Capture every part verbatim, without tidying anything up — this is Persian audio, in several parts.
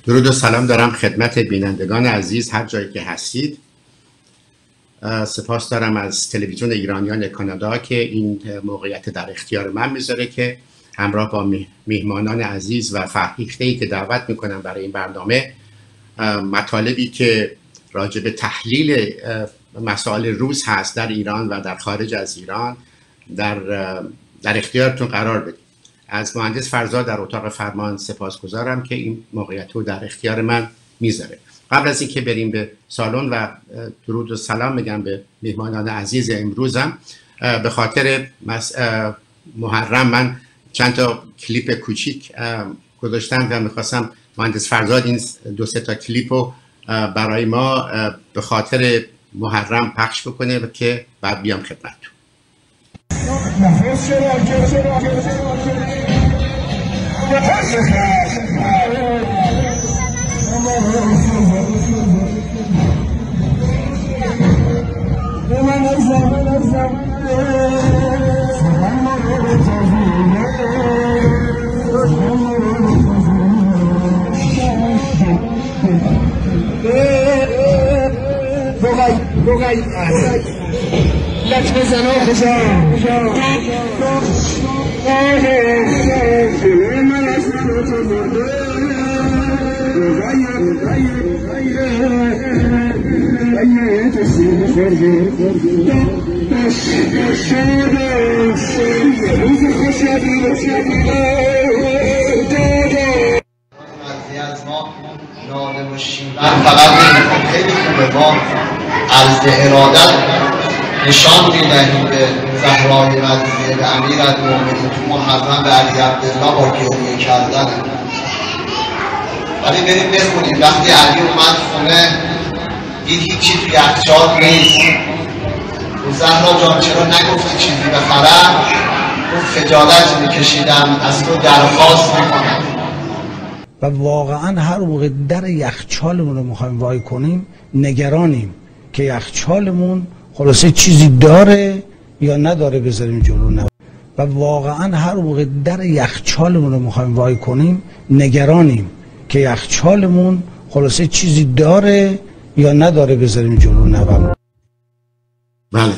درود و سلام دارم خدمت بینندگان عزیز هر جایی که هستید. سپاس دارم از تلویزیون ایرانیان کانادا که این موقعیت در اختیار من میذاره که همراه با میهمانان عزیز و فرهیخته‌ای که دعوت میکنم برای این برنامه مطالبی که راجع به تحلیل مسائل روز هست در ایران و در خارج از ایران در در اختیارتون قرار بدیم. از مهندس فرزاد در اتاق فرمان سپاسگزارم که این موقعیت رو در اختیار من میذاره. قبل از اینکه بریم به سالن و درود و سلام میگم به میهمانان عزیز امروزم، به خاطر محرم من چند تا کلیپ کوچیک گذاشتم و میخواستم مهندس فرزاد این دو سه تا کلیپ رو برای ما به خاطر محرم پخش بکنه که بعد بیام خدمتتون. لك بزنو خشا من فقط نمیخوام خیلی خوبه ما عرض ارادت نشان میدهیم به زهرای مدینه، به امیرالمومنین تو محرم، به علی عبدالله با گریه کردن. ولی بریم بخونیم وقتی علی اومد خونه دید هیچی توی یخچال نیست، و زهرا جان چرا نگفتی چیزی بخرم؟ گفت خجالت میکشیدم، از تو درخواست میکنم. و واقعا هر موقع در یخچالمون رو میخوایم وای کنیم نگرانیم که یخچالمون خلاصه چیزی داره یا نداره بذاریم جلو. نه و واقعا هر موقع در یخچالمون رو میخوایم وای کنیم نگرانیم که یخچالمون خلاصه چیزی داره یا نداره بذاریم جلو. نه بله،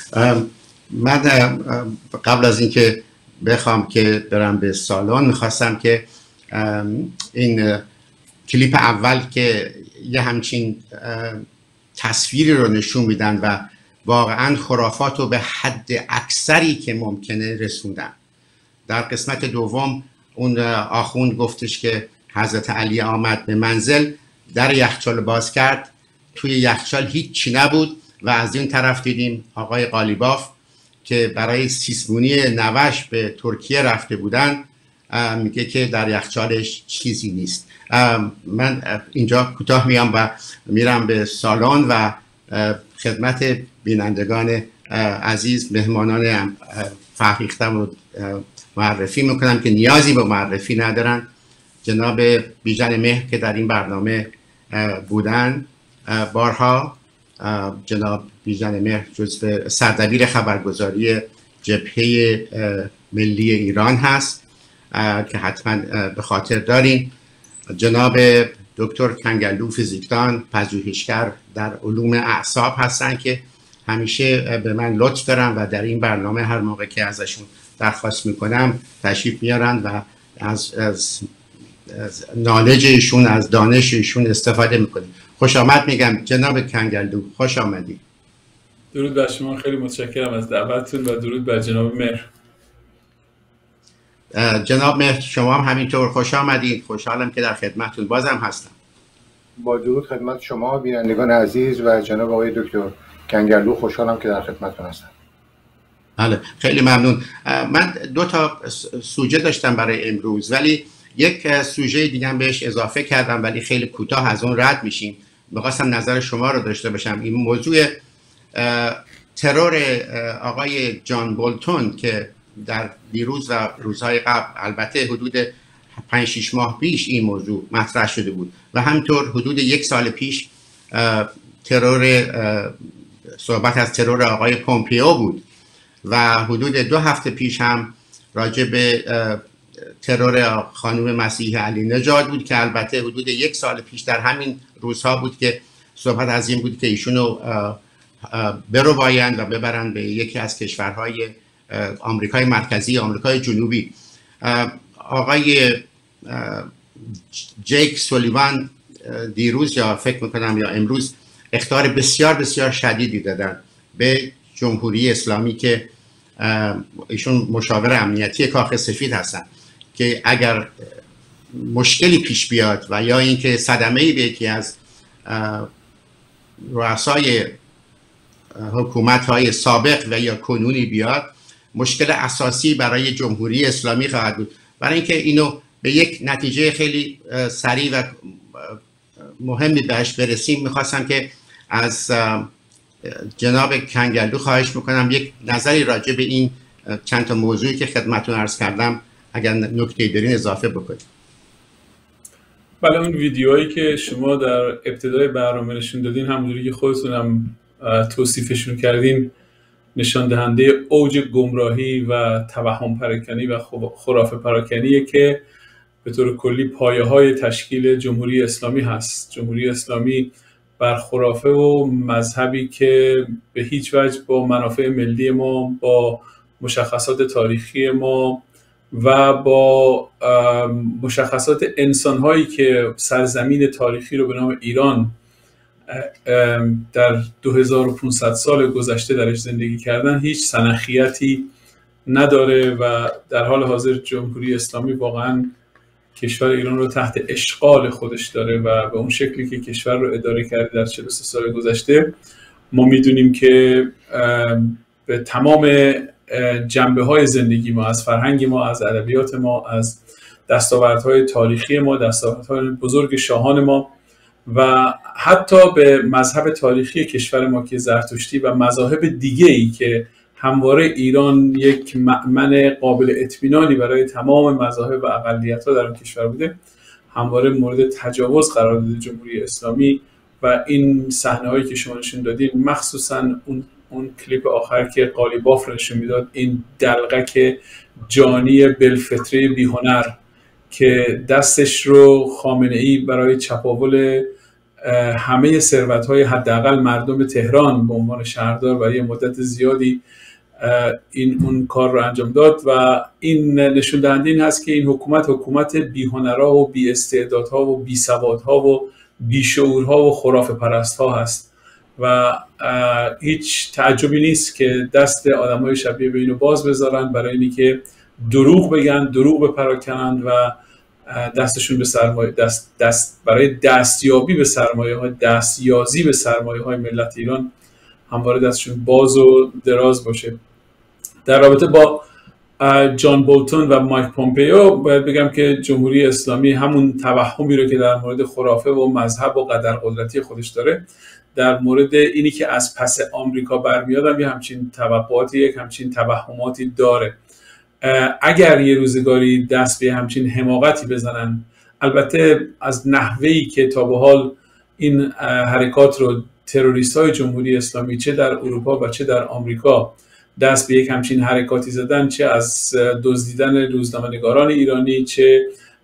من قبل از اینکه بخوام که برم به سالن میخواستم که این کلیپ اول که یه همچین تصویری رو نشون میدن و واقعا خرافات رو به حد اکثری که ممکنه رسوندن. در قسمت دوم اون آخوند گفتش که حضرت علی آمد به منزل، در یخچال باز کرد، توی یخچال هیچ چی نبود و از این طرف دیدیم آقای قالیباف که برای سیسمونی نوش به ترکیه رفته بودن میگه که در یخچالش چیزی نیست. من اینجا کوتاه میام و میرم به سالن و خدمت بینندگان عزیز مهمانان فرهیختم رو معرفی میکنم که نیازی به معرفی ندارن. جناب بیژن مهر که در این برنامه بودن بارها، جناب بیژن مهر جزو سردبیر خبرگزاری جبهه ملی ایران هست که حتما به خاطر دارین. جناب دکتر کنگلو فیزیکدان پژوهشگر در علوم اعصاب هستن که همیشه به من لطف دارن و در این برنامه هر موقع که ازشون درخواست میکنم تشریف میارن و از, از, از نالج ایشون، از دانش ایشون استفاده میکنیم. خوش آمد میگم جناب کنگلو، خوش آمدید. درود بر شما، خیلی متشکرم از دعوتتون و درود بر جناب مهر. جناب مهر شما هم همینطور خوش آمدید. خوشحالم که در خدمتتون بازم هستم. با درود خدمت شما بینندگان عزیز و جناب آقای دکتر کنگلو، خوشحالم که در خدمتتون هستم. بله، خیلی ممنون. من دو تا سوژه داشتم برای امروز ولی یک سوژه دیگه هم بهش اضافه کردم ولی خیلی کوتاه از اون رد میشیم. می‌خواستم نظر شما رو داشته باشم. این موضوع ترور آقای جان بولتون که در دیروز و روزهای قبل، البته حدود پنج شش ماه پیش این موضوع مطرح شده بود و همینطور حدود یک سال پیش ترور صحبت از ترور آقای پومپیو بود و حدود دو هفته پیش هم راجع به ترور خانم مسیح علی نژاد بود که البته حدود یک سال پیش در همین روزها بود که صحبت از این بود که ایشونو برو بایند و ببرن به یکی از کشورهای آمریکای مرکزی، آمریکای جنوبی. آقای جیک سولیوان دیروز یا فکر میکنم یا امروز اخطار بسیار بسیار شدیدی دادن به جمهوری اسلامی که ایشون مشاور امنیتی کاخ سفید هستن که اگر مشکلی پیش بیاد و یا اینکه صدمه‌ای به یکی از رؤسای حکومت‌های سابق و یا کنونی بیاد، مشکل اساسی برای جمهوری اسلامی خواهد بود. برای اینکه اینو به یک نتیجه خیلی سریع و مهمی بهش برسیم، میخواستم که از جناب کنگرلو خواهش میکنم یک نظری راجع به این چند تا موضوعی که خدمتتون عرض کردم اگر نکته دارین اضافه بکنید. بله، اون ویدیوهایی که شما در ابتدای برنامه نشون دادین، همونجوری که خودتون هم توصیفشون کردین، نشان دهنده اوج گمراهی و توهم پراکنی و خرافه پراکنیه که به طور کلی پایه های تشکیل جمهوری اسلامی هست. جمهوری اسلامی بر خرافه و مذهبی که به هیچ وجه با منافع ملی ما، با مشخصات تاریخی ما و با مشخصات انسان‌هایی که سرزمین تاریخی رو به نام ایران در دو هزار و پانصد سال گذشته درش زندگی کردن هیچ سنخیتی نداره و در حال حاضر جمهوری اسلامی واقعا کشور ایران رو تحت اشغال خودش داره و به اون شکلی که کشور رو اداره کرده در چهل و سه سال گذشته، ما میدونیم که به تمام جنبه‌های زندگی ما، از فرهنگ ما، از ادبیات ما، از دستاوردهای تاریخی ما، دستاوردهای بزرگ شاهان ما و حتی به مذهب تاریخی کشور ما که زرتشتی و مذاهب دیگه‌ای که همواره ایران یک مأمن قابل اطمینانی برای تمام مذاهب و اقلیت‌ها در اون کشور بوده، همواره مورد تجاوز قرار داده جمهوری اسلامی. و این صحنه‌هایی که شما نشون دادین، مخصوصاً اون اون کلیپ آخر که قالیباف رو نشون میداد، این دلغک جانی بلفطره بی‌هنر که دستش رو خامنه‌ای برای چپاول همه ثروت‌های حداقل مردم تهران به عنوان شهردار برای مدت زیادی این اون کار رو انجام داد و این نشون دهنده این هست که این حکومت حکومت بی‌هنرها و بی‌استعدادها و بی‌سوادها و بی‌شعورها و خرافه پرستها هست و هیچ تعجبی نیست که دست آدمای شبیه به اینو باز بذارن برای اینکه دروغ بگن، دروغ بپراکنن و دستشون به سرمایه دست دست برای دستیابی به سرمایه ها، دستیازی به سرمایه های ملت ایران همواره دستشون باز و دراز باشه. در رابطه با جان بولتون و مایک پومپئو باید بگم که جمهوری اسلامی همون توهمی رو که در مورد خرافه و مذهب و قدرقدرتی خودش داره، در مورد اینی که از پس آمریکا برمیادم یه همچین توقعاتی، یک همچین توهماتی داره. اگر یه روزگاری دست به همچین حماقتی بزنن، البته از نحوهی که تا به حال این حرکات رو تروریست‌های جمهوری اسلامی چه در اروپا و چه در آمریکا دست به یک همچین حرکاتی زدن، چه از دزدیدن روزنامه‌نگاران ایرانی، چه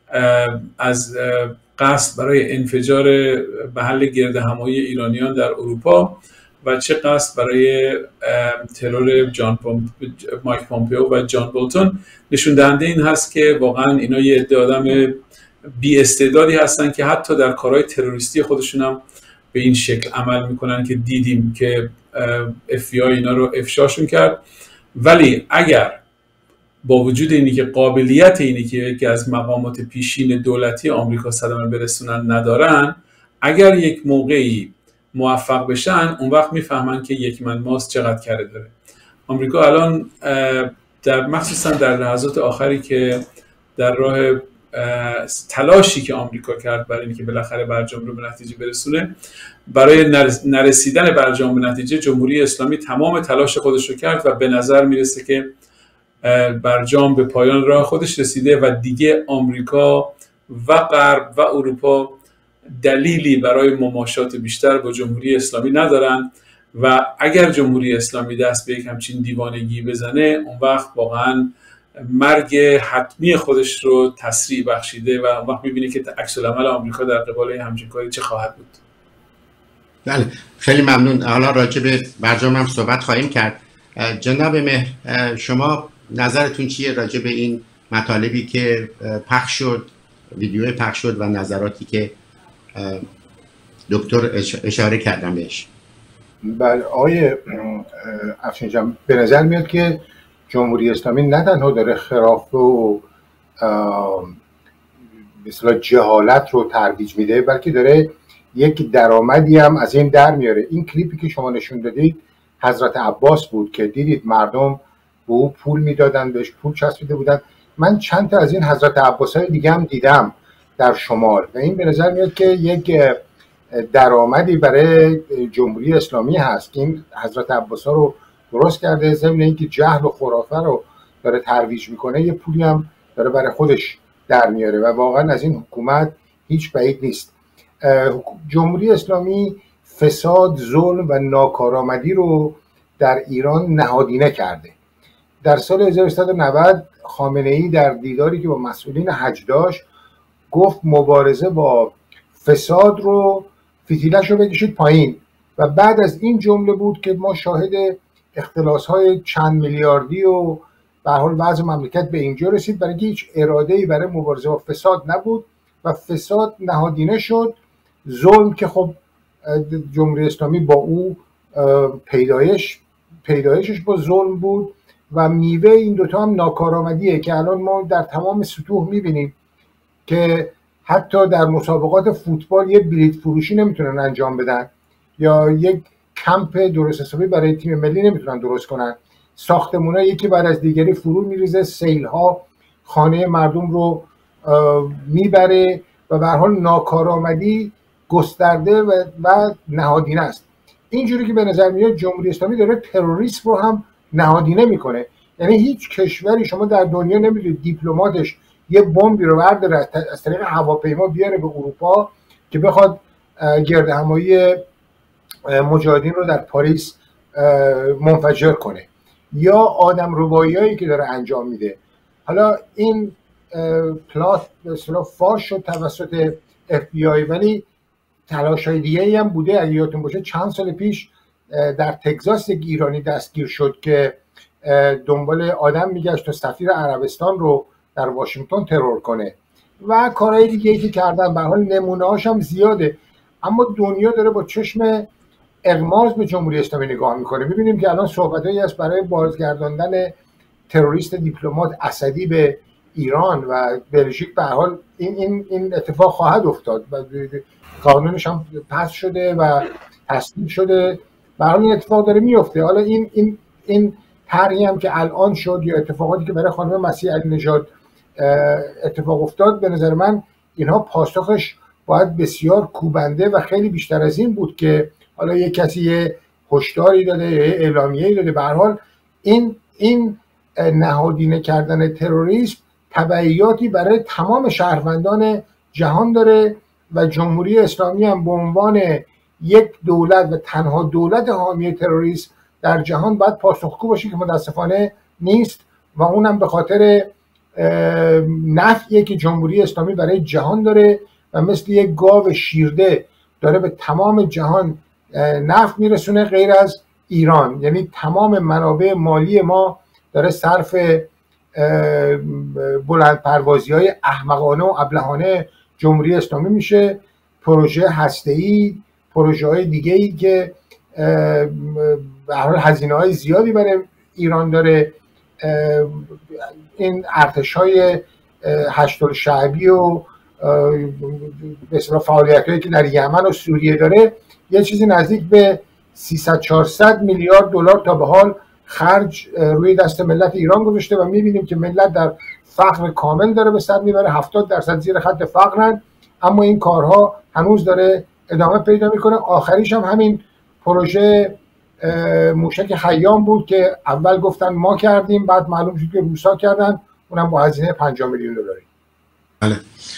از قصد برای انفجار محل گردهمایی ایرانیان در اروپا و چه قصد برای ترور جان پومپ، مایک پومپئو و جان بولتون، نشون دهنده این هست که واقعا اینا یه عده آدم بی استعدادی هستن که حتی در کارهای تروریستی خودشون هم به این شکل عمل میکنن که دیدیم که اف بی آی اینا رو افشاشون کرد. ولی اگر با وجود اینی که قابلیت اینی که یکی از مقامات پیشین دولتی آمریکا صدمه برسونن ندارن، اگر یک موقعی موفق بشن اون وقت میفهمن که یک من ماست چقدر کره داره. آمریکا الان در مخصوصا در لحظات آخری که در راه تلاشی که آمریکا کرد برای اینکه بالاخره برجام رو به نتیجه برسونه، برای نرسیدن برجام به نتیجه جمهوری اسلامی تمام تلاش خودش رو کرد و به نظر میرسه که برجام به پایان راه خودش رسیده و دیگه آمریکا و غرب و اروپا دلیلی برای مماشات بیشتر با جمهوری اسلامی ندارن و اگر جمهوری اسلامی دست به یک همچین دیوانگی بزنه، اون وقت واقعا مرگ حتمی خودش رو تسریع بخشیده و وقت می‌بینی که عکس العمل آمریکا در قبال همچین کاری چه خواهد بود. بله خیلی ممنون. حالا راجع به برجام هم صحبت خواهیم کرد. جناب مهر شما نظرتون چیه راجع به این مطالبی که پخش شد، ویدیو پخش شد و نظراتی که دکتر اشاره کردن بهش؟ بله آقای افشین جان، به نظر میاد که جمهوری اسلامی نه تنها داره خرافه و مثلا جهالت رو ترویج میده، بلکه داره یک درآمدی هم از این در میاره. این کلیپی که شما نشون دادید حضرت عباس بود که دیدید مردم به او پول میدادن، بهش پول چسبیده بودن. من چند تا از این حضرت عباس های دیگه هم دیدم در شمال و این به نظر میاد که یک درآمدی برای جمهوری اسلامی هست. این حضرت عباس ها رو درست کرده، ضمن اینکه جهل و خرافه رو داره ترویج میکنه یه پولی هم داره برای خودش در میاره و واقعا از این حکومت هیچ بعید نیست. جمهوری اسلامی فساد، ظلم و ناکارآمدی رو در ایران نهادینه کرده. در سال هزار و سیصد و نود خامنه‌ای در دیداری که با مسئولین حج داشت گفت مبارزه با فساد رو فتیلش رو بکشید پایین و بعد از این جمله بود که ما شاهد اختلاس‌های چند میلیاردی و به هر حال وضع مملکت به اینجا رسید، برای اینکه هیچ اراده‌ای برای مبارزه با فساد نبود و فساد نهادینه شد. ظلم که خب جمهوری اسلامی با او پیدایش پیدایشش با ظلم بود و میوه این دوتا هم ناکارآمدیه که الان ما در تمام سطوح میبینیم که حتی در مسابقات فوتبال یه بلیت فروشی نمیتونن انجام بدن یا یک کمپ درست حسابی برای تیم ملی نمیتونن درست کنن. ساختمونا یکی بعد از دیگری فرو میریزه، سیل‌ها خانه مردم رو میبره و به هر حال ناکارآمدی گسترده و, و نهادینه است. اینجوری که به نظر میاد جمهوری اسلامی داره تروریسم رو هم نهادینه میکنه. یعنی هیچ کشوری شما در دنیا نمیدونید دیپلماتش یه بمبی رو برداره از طریق هواپیما بیاره به اروپا که بخواد گردهمایی مجاهدین رو در پاریس منفجر کنه، یا آدم رباییایی که داره انجام میده. حالا این پلات به اصطلاح فاش شد توسط اف بی آی، ولی تلاش‌های دیگه‌ای هم بوده. اگه یادتون باشه چند سال پیش در تگزاس یک ایرانی دستگیر شد که دنبال آدم میگشت تا سفیر عربستان رو در واشنگتن ترور کنه و کارهای دیگه‌ای که کردن. به حال نمونه‌هاش هم زیاده، اما دنیا داره با چشم اغماض به جمهوری اسلامی نگاه میکنه. می‌بینیم که الان صحبتایی هست برای بازگرداندن تروریست دیپلمات اسدی به ایران و بلژیک. به هر حال این این این اتفاق خواهد افتاد و قانونش هم پس شده و تصویب شده. به هر حال این اتفاق داره میفته. حالا این این این طرحی هم که الان شد یا اتفاقاتی که برای خانم مسیح علی نژاد اتفاق افتاد، به نظر من اینها پاسخش باید بسیار کوبنده و خیلی بیشتر از این بود که حالا یک کسی یه هشداری داده یا یه اعلامیه‌ای داده. به هر حال این این نهادینه کردن تروریسم تبعیاتی برای تمام شهروندان جهان داره و جمهوری اسلامی هم به عنوان یک دولت و تنها دولت حامی تروریسم در جهان باید پاسخگو باشه که متاسفانه نیست و اونم به خاطر نفعی که جمهوری اسلامی برای جهان داره و مثل یک گاو شیرده داره به تمام جهان نفع میرسونه غیر از ایران. یعنی تمام منابع مالی ما داره صرف بلند پروازی های احمقانه و ابلهانه جمهوری اسلامی میشه. پروژه هسته‌ای، پروژه های دیگه ای که به هر حال هزینه های زیادی برای ایران داره. این ارتش های هشت شعبی و به اصطلاح فعالیت هایی که در یمن و سوریه داره یه چیزی نزدیک به سیصد چهارصد میلیارد دلار تا به حال خرج روی دست ملت ایران گذاشته و میبینیم که ملت در فقر کامل داره به سر میبره. هفتاد درصد زیر خط فقرن، اما این کارها هنوز داره ادامه پیدا میکنه. آخریش هم همین پروژه موشک خیام بود که اول گفتن ما کردیم، بعد معلوم شد که روسا کردن، اونم با هزینه پنجاه میلیون دلاری. بله.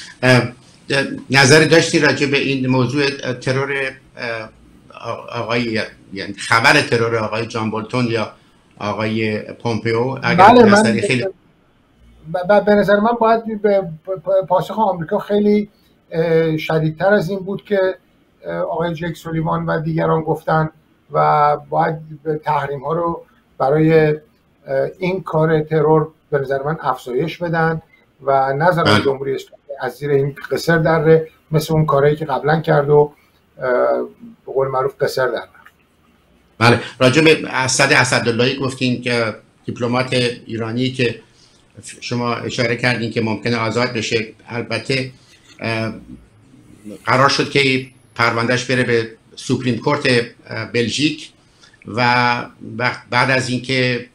نظر داشتی راجع به این موضوع ترور آقای، یعنی خبر ترور آقای جان بولتون یا آقای پومپئو؟ اگر بله، من خیلی به نظر من باید به پاسخ آمریکا خیلی شدیدتر از این بود که آقای جک سولیوان و دیگران گفتن و باید تحریم ها رو برای این کار ترور به نظر من افزایش بدن و نذارن جمهوری اسلامی از زیر این قصر دره، مثل اون کاری که قبلا کرد و به قول معروف قصر دره. بله، راجع به اسد اسداللهی گفتین که دیپلمات ایرانی که شما اشاره کردین که ممکنه آزاد بشه. البته قرار شد که پروندهش بره به سوپریم کورت بلژیک و بعد از اینکه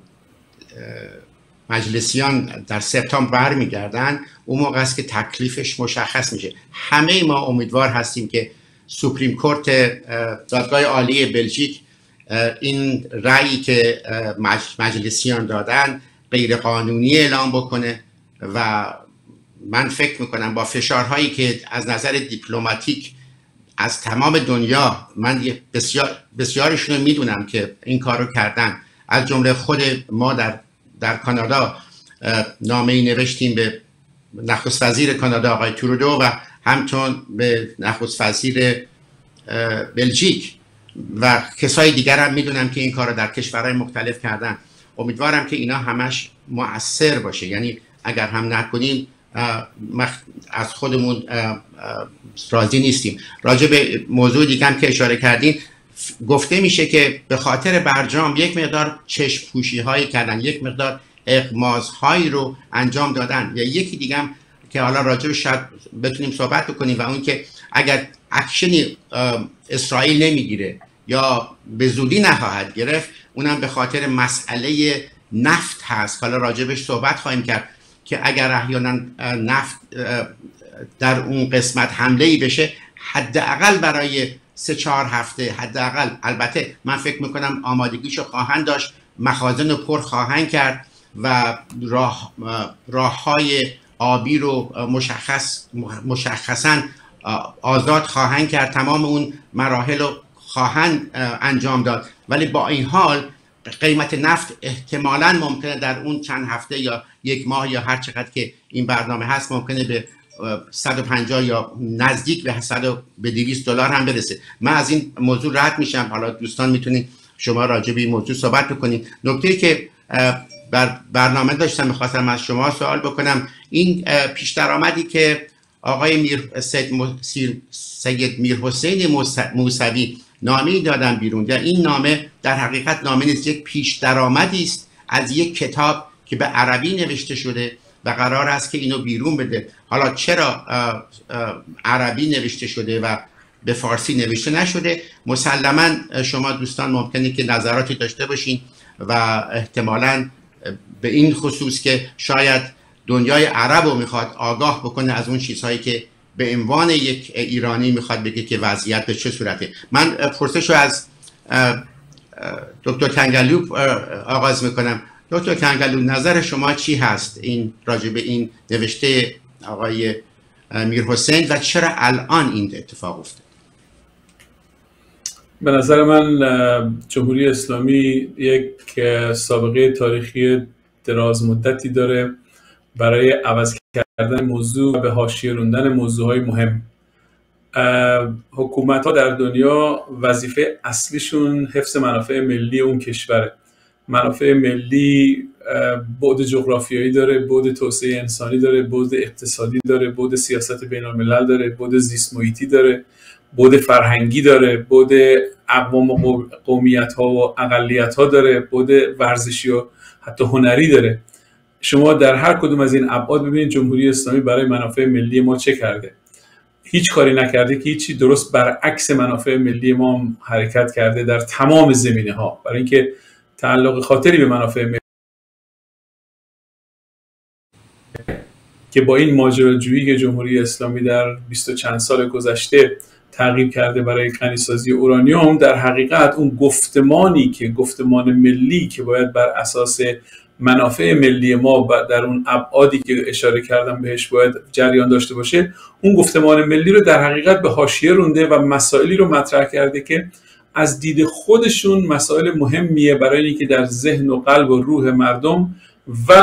مجلسیان در سپتامبر برمیگردن اون موقع است که تکلیفش مشخص میشه. همه ما امیدوار هستیم که سوپریم کورت دادگاه عالی بلژیک این رأیی که مجلسیان دادن غیر قانونی اعلام بکنه و من فکر میکنم با فشارهایی که از نظر دیپلماتیک از تمام دنیا، من بسیار بسیارشون رو میدونم که این کارو کردن، از جمله خود ما در در کانادا نامه‌ای نوشتیم به نخست وزیر کانادا آقای ترودو و همچون به نخست وزیر بلژیک و کسای دیگر هم میدونم که این کار رو در کشورهای مختلف کردن. امیدوارم که اینا همش مؤثر باشه، یعنی اگر هم نکنیم از خودمون راضی نیستیم. راجع به موضوع دیگه هم که اشاره کردین، گفته میشه که به خاطر برجام یک مقدار چشم پوشی هایی کردن، یک مقدار اغماض هایی رو انجام دادن. یا یکی دیگه هم که حالا راجع به شاید بتونیم صحبت بکنیم و اون که اگر اکشنی اسرائیل نمیگیره یا به زودی نخواهد گرفت، اونم به خاطر مسئله نفت هست. حالا راجبش صحبت خواهیم کرد که اگر احیانا نفت در اون قسمت حمله‌ای بشه، حداقل برای سه چهار هفته حداقل، البته من فکر میکنم آمادگیشو خواهند داشت، مخازن رو پر خواهند کرد و راه راههای آبی رو مشخص مشخصا آزاد خواهند کرد، تمام اون مراحل رو خواهند انجام داد. ولی با این حال قیمت نفت احتمالاً ممکنه در اون چند هفته یا یک ماه یا هر چقدر که این برنامه هست ممکنه به صد و پنجاه یا نزدیک به صد به دویست دلار هم برسه. من از این موضوع رد میشم. حالا دوستان میتونید شما راجع به این موضوع صحبت بکنید. نکته‌ای که بر برنامه داشتم میخواستم از شما سوال بکنم، این پیش درآمدی که آقای میر سید, سید میرحسین موسوی نامه‌ای دادن بیرون، یا این نامه در حقیقت نامه نیست، یک پیش درآمدی است از یک کتاب که به عربی نوشته شده و قرار است که اینو بیرون بده. حالا چرا عربی نوشته شده و به فارسی نوشته نشده؟ مسلما شما دوستان ممکنه که نظراتی داشته باشین و احتمالاً به این خصوص که شاید دنیای عرب رو میخواد آگاه بکنه از اون چیزهایی که به عنوان یک ایرانی میخواد بگه که وضعیت به چه صورته. من پرسش رو از دکتر کنگلو آغاز میکنم. دکتر کنگلو، نظر شما چی هست این راجع به این نوشته آقای میرحسین و چرا الان این اتفاق افتاد؟ به نظر من جمهوری اسلامی یک سابقه تاریخی دراز مدتی داره برای عوض کردن موضوع و به حاشیه راندن موضوعهای مهم. حکومت‌ها در دنیا وظیفه اصلیشون حفظ منافع ملی اون کشوره. منافع ملی بعد جغرافیایی داره، بعد توسعه انسانی داره، بعد اقتصادی داره، بعد سیاست بین‌الملل داره، بعد زیست محیطی داره، بعد فرهنگی داره، بعد اقوام و قومیت‌ها و اقلیت‌ها داره، بعد ورزشی و حتی هنری داره. شما در هر کدوم از این ابعاد ببینید جمهوری اسلامی برای منافع ملی ما چه کرده. هیچ کاری نکرده که هیچی، درست برعکس منافع ملی ما حرکت کرده در تمام زمینه‌ها، برای اینکه تعلق خاطری به منافع ملی که با این ماجراجویی که جمهوری اسلامی در بیست و چند سال گذشته تعقیب کرده برای غنی‌سازی اورانیوم، در حقیقت اون گفتمانی که گفتمان ملی که باید بر اساس منافع ملی ما در اون ابعادی که اشاره کردم بهش باید جریان داشته باشه، اون گفتمان ملی رو در حقیقت به حاشیه رونده و مسائلی رو مطرح کرده که از دید خودشون مسائل مهمیه برای اینکه در ذهن و قلب و روح مردم و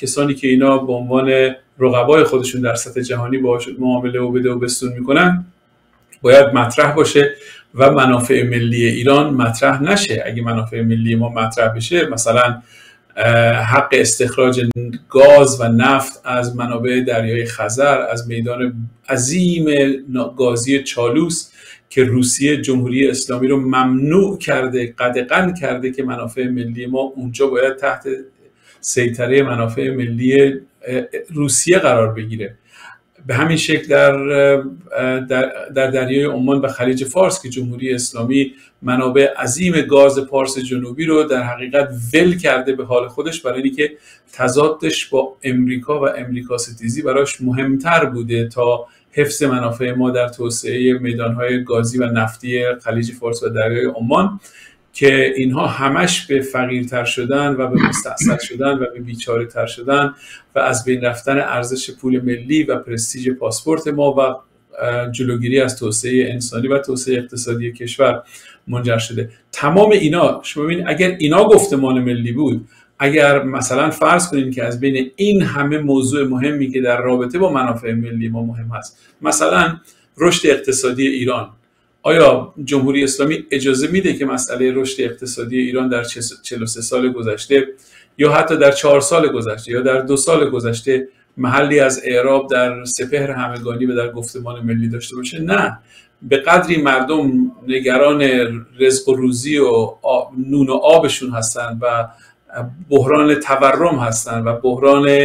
کسانی که اینا به عنوان رقبای خودشون در سطح جهانی باهاشون معامله و بده و بستون میکنن باید مطرح باشه و منافع ملی ایران مطرح نشه. اگه منافع ملی ما مطرح بشه، مثلا حق استخراج گاز و نفت از منابع دریای خزر، از میدان عظیم گازی چالوس که روسیه جمهوری اسلامی رو ممنوع کرده، قدغن کرده که منافع ملی ما اونجا باید تحت سیطره منافع ملی روسیه قرار بگیره. به همین شکل در در, در دریای عمان و خلیج فارس که جمهوری اسلامی منابع عظیم گاز پارس جنوبی رو در حقیقت ول کرده به حال خودش، برای اینکه تضادش با امریکا و امریکا ستیزی براش مهمتر بوده تا حفظ منافع ما در توسعه میدانهای گازی و نفتی خلیج فارس و دریای عمان، که اینها همش به فقیرتر شدن و به مستعصل شدن و به بیچاره تر شدن و از بین رفتن ارزش پول ملی و پرستیژ پاسپورت ما و جلوگیری از توسعه انسانی و توسعه اقتصادی کشور منجر شده. تمام اینا شما ببینید، اگر اینا گفتمان ملی بود، اگر مثلا فرض کنید که از بین این همه موضوع مهمی که در رابطه با منافع ملی ما مهم هست، مثلا رشد اقتصادی ایران، آیا جمهوری اسلامی اجازه میده که مسئله رشد اقتصادی ایران در چهل و سه سال گذشته یا حتی در چهار سال گذشته یا در دو سال گذشته محلی از اعراب در سپهر همگانی و در گفتمان ملی داشته باشه؟ نه. به قدری مردم نگران رزق و روزی و نون و آبشون هستن و بحران تورم هستن و بحران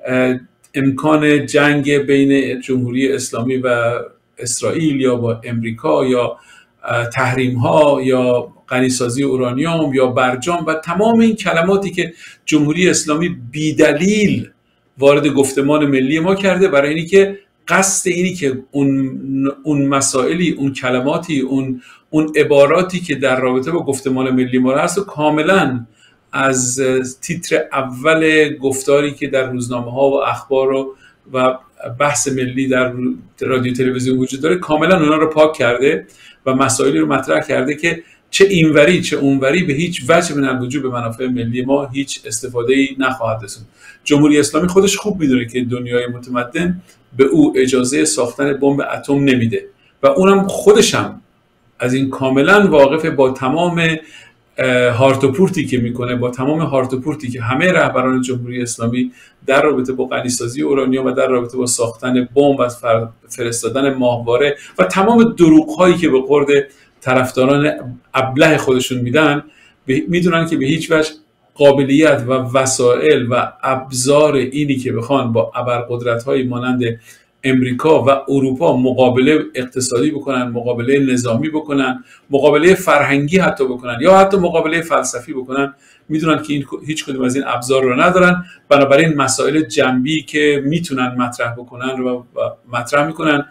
امکان جنگ بین جمهوری اسلامی و اسرائیل یا با امریکا یا تحریم ها یا غنیسازی اورانیوم یا برجام و تمام این کلماتی که جمهوری اسلامی بیدلیل وارد گفتمان ملی ما کرده، برای اینی که قصد اینی که اون اون مسائلی، اون کلماتی، اون اون عباراتی که در رابطه با گفتمان ملی ما هست و کاملا از تیتر اول گفتاری که در روزنامه ها و اخبار و و بحث ملی در رادیو تلویزیون وجود داره، کاملا اونا رو پاک کرده و مسائلی رو مطرح کرده که چه اینوری چه اونوری به هیچ وجه من الوجود به منافع ملی ما هیچ استفاده‌ای نخواهد رسوند. جمهوری اسلامی خودش خوب میدونه که دنیای متمدن به او اجازه ساختن بمب اتم نمیده و اونم خودش هم از این کاملا واقفه، با تمام هارتوپورتی که میکنه، با تمام هارتوپورتی که همه رهبران جمهوری اسلامی در رابطه با غنیسازی اورانیوم و در رابطه با ساختن بمب و فرستادن ماهواره و تمام دروغ‌هایی که به قرد طرفداران ابله خودشون میدن، میدونن که به هیچ وجه قابلیت و وسایل و ابزار اینی که بخوان با ابرقدرت‌های مانند امریکا و اروپا مقابله اقتصادی بکنن، مقابله نظامی بکنن، مقابله فرهنگی حتی بکنن یا حتی مقابله فلسفی بکنن، میدونن که این هیچ کدوم از این ابزار رو ندارن. بنابراین مسائل جنبی که میتونن مطرح بکنن رو مطرح میکنن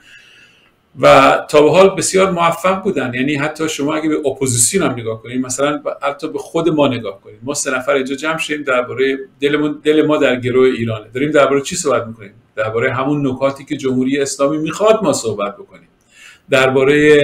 و تا به حال بسیار موفق بودن. یعنی حتی شما اگه به اپوزیسیون هم نگاه کنید، مثلا حتی به خود ما نگاه کنید، ما سه نفر اینجا جمع شدیم درباره دلمون دل ما در گروه ایرانه، داریم درباره چی صحبت میکنیم؟ درباره همون نکاتی که جمهوری اسلامی میخواد ما صحبت بکنیم، درباره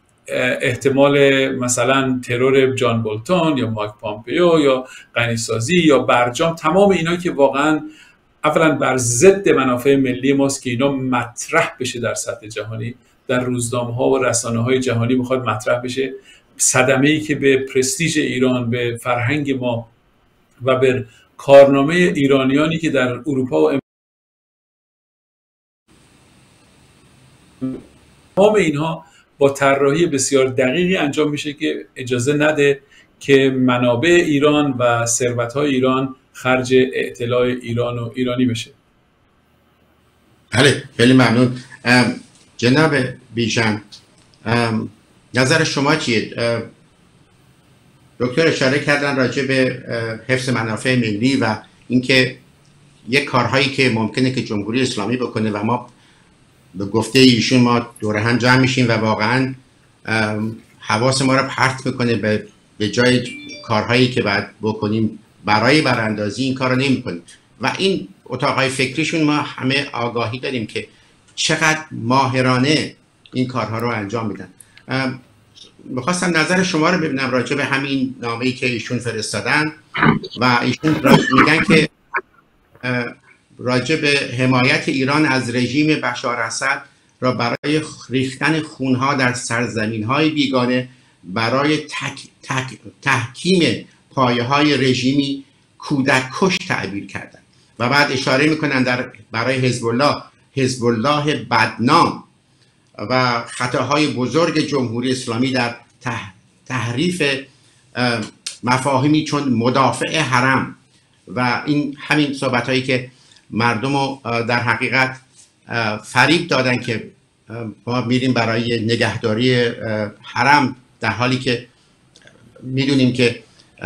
احتمال مثلا ترور جان بولتون یا مایک پامپیو یا غنیسازی یا برجام، تمام اینا که واقعا اولا بر ضد منافع ملی ماست که اینا مطرح بشه در سطح جهانی، در روزنامه‌ها و رسانه‌های جهانی میخواد مطرح بشه. صدمه‌ای که به پرستیژ ایران، به فرهنگ ما و به کارنامه ایرانیانی که در اروپا و تمام اینها با طراحی بسیار دقیقی انجام میشه که اجازه نده که منابع ایران و ثروت‌های ایران خرج اعتلاع ایران و ایرانی بشه. بله، خیلی ممنون. جناب بیژن، نظر شما چیه؟ دکتر اشاره کردن راجع به حفظ منافع ملی و اینکه یک کارهایی که ممکنه که جمهوری اسلامی بکنه و ما به گفته ایشون ما دور هم جمع میشیم و واقعا حواس ما رو پرت میکنه به به جای کارهایی که باید بکنیم برای براندازی این کار رو نمی کنیم. و این اتاقهای فکریشون ما همه آگاهی داریم که چقدر ماهرانه این کارها رو انجام میدن. میخواستم نظر شما رو ببینم راجع به همین نامه‌ای که ایشون فرستادن و ایشون میگن که راجع به حمایت ایران از رژیم بشار اسد را برای ریختن خونها در سرزمین‌های بیگانه برای تک، تک، تحکیم پایه‌های رژیمی کودک کش تعبیر کردند و بعد اشاره میکنن در برای حزب الله حزب الله بدنام و خطاهای بزرگ جمهوری اسلامی در تحریف مفاهیمی چون مدافع حرم و این همین صحبت هایی که مردم رو در حقیقت فریب دادن که ما میریم برای نگهداری حرم، در حالی که میدونیم که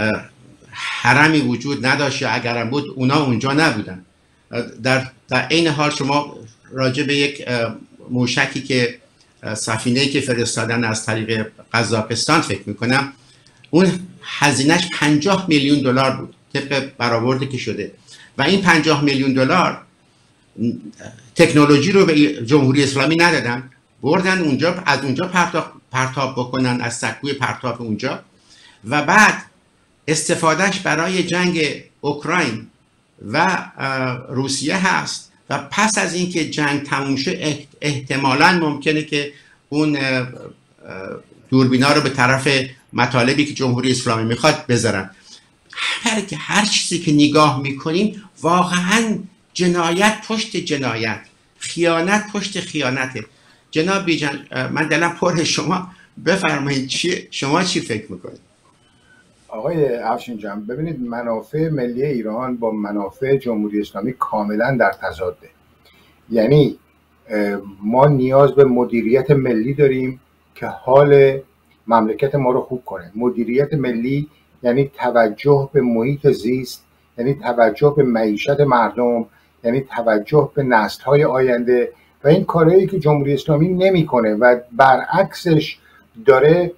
حرمی وجود نداشت یا اگرم بود اونا اونجا نبودن. در در این حال شما راجع به یک موشکی که سفینه‌ای که فرستادن از طریق قزاقستان فکر میکنم اون هزینهش پنجاه میلیون دلار بود طبق برآوردی که شده و این پنجاه میلیون دلار تکنولوژی رو به جمهوری اسلامی ندادن، بردن اونجا از اونجا پرتاب, پرتاب بکنن از سکوی پرتاب اونجا و بعد استفادهش برای جنگ اوکراین و روسیه هست و پس از اینکه جنگ تموم شه احتمالاً ممکنه که اون دوربینا رو به طرف مطالبی که جمهوری اسلامی میخواد بذارن. هر که هر چیزی که نگاه میکنیم واقعاً جنایت پشت جنایت، خیانت پشت خیانته. جناب بیژن من دلم پر، شما بفرمایید چی شما چی فکر میکنید؟ آقای افشین جان، ببینید منافع ملی ایران با منافع جمهوری اسلامی کاملا در تضاده. یعنی ما نیاز به مدیریت ملی داریم که حال مملکت ما رو خوب کنه. مدیریت ملی یعنی توجه به محیط زیست، یعنی توجه به معیشت مردم، یعنی توجه به نسل‌های آینده و این کارهایی که جمهوری اسلامی نمی‌کنه و برعکسش داره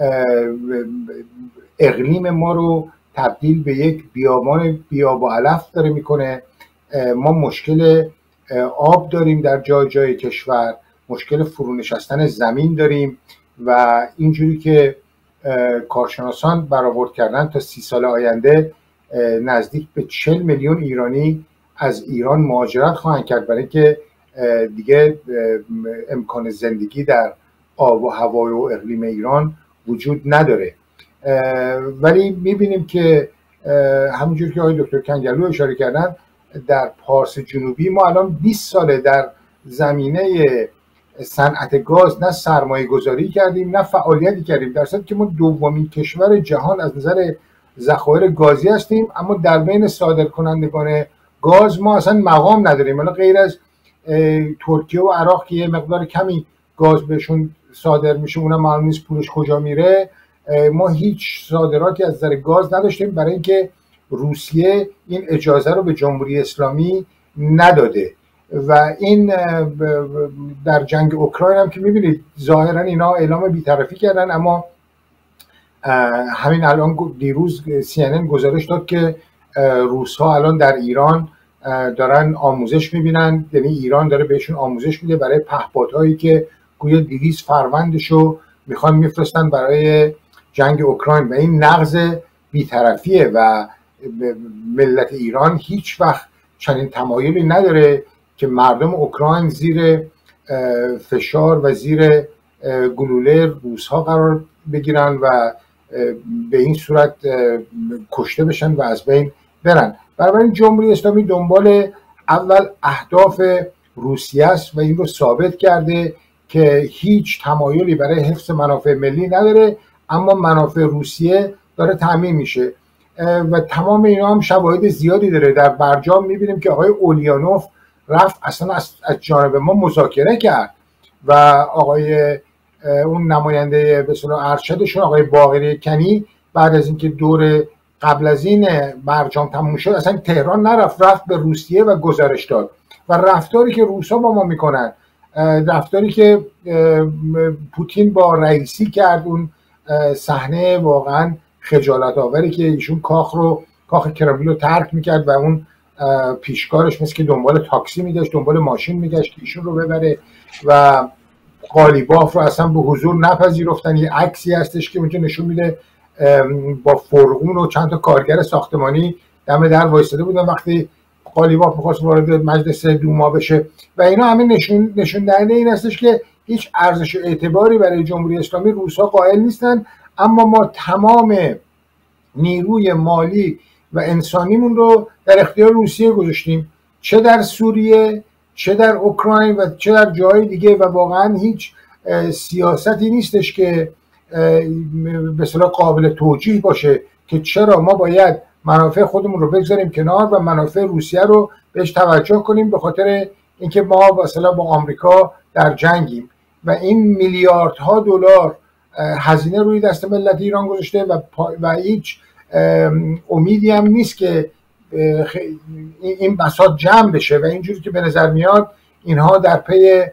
اقلیم ما رو تبدیل به یک بیابان بیاب و علف داره میکنه. ما مشکل آب داریم در جای جای کشور، مشکل فرونشستن زمین داریم و اینجوری که کارشناسان برآورد کردن تا سی سال آینده نزدیک به چهل میلیون ایرانی از ایران مهاجرت خواهند کرد برای که دیگه امکان زندگی در آب و هوای و اقلیم ایران وجود نداره. ولی میبینیم که همونجور که آقای دکتر کنگلو اشاره کردن در پارس جنوبی ما الان بیست ساله در زمینه صنعت گاز نه سرمایه گذاری کردیم نه فعالیتی کردیم، در صورتی که ما دومین کشور جهان از نظر ذخایر گازی هستیم، اما در بین صادرکنندگان گاز ما اصلا مقام نداریم. الان غیر از ترکیه و عراق که یه مقدار کمی گاز بهشون صادر میشه، اونم معلوم نیست پولش کجا میره، ما هیچ صادراتی از نظر گاز نداشتیم برای اینکه روسیه این اجازه رو به جمهوری اسلامی نداده. و این در جنگ اوکراین هم که میبینید ظاهرا اینا اعلام بی‌طرفی کردن، اما همین الان دیروز سی ان ان گزارش داد که روس ها الان در ایران دارن آموزش میبینن، یعنی ایران داره بهشون آموزش میده برای پهپادهایی که گویا دویست فروندشو میخوان میفرستن برای جنگ اوکراین و این نقض بی‌طرفیه و ملت ایران هیچ وقت چنین تمایلی نداره که مردم اوکراین زیر فشار و زیر گلوله روس‌ها قرار بگیرن و به این صورت کشته بشن و از بین برن. برای جمهوری اسلامی دنبال اول اهداف روسیه است و این رو ثابت کرده که هیچ تمایلی برای حفظ منافع ملی نداره، اما منافع روسیه داره تامین میشه و تمام اینا هم شواهد زیادی داره. در برجام میبینیم که آقای اولیانوف رفت اصلا از جانب ما مذاکره کرد و آقای اون نماینده به اصطلاح ارشدشون آقای باقری کنی بعد از اینکه دور قبل از این برجام تموم شد اصلا تهران نرفت، رفت به روسیه و گزارش داد. و رفتاری که روسا با ما میکنن، رفتاری که پوتین با رئیسی کرد، اون صحنه واقعا خجالت آوری که ایشون کاخ رو کاخ کرملین رو ترک میکرد و اون پیشکارش مثل که دنبال تاکسی میگشت، دنبال ماشین میگشت که ایشون رو ببره و قالیباف رو اصلا به حضور نپذیرفتن. یه عکسی هستش که اونجا نشون میده با فرغون و چند تا کارگر ساختمانی دم در وایساده بودن، وقتی قالیباف میخواست وارد مجلس دوما بشه و اینا همین نشون نشون دهنده این هستش که هیچ ارزش و اعتباری برای جمهوری اسلامی روس‌ها قائل نیستن، اما ما تمام نیروی مالی و انسانیمون رو در اختیار روسیه گذاشتیم، چه در سوریه چه در اوکراین و چه در جای دیگه، و واقعا هیچ سیاستی نیستش که به اصطلاح قابل توجیه باشه که چرا ما باید منافع خودمون رو بگذاریم کنار و منافع روسیه رو بهش توجه کنیم به خاطر اینکه ما مثلا با آمریکا در جنگیم. و این میلیاردها دلار هزینه روی دست ملت ایران گذاشته و و هیچ امیدی هم نیست که این بساط جمع بشه و اینجوری که به نظر میاد اینها در پی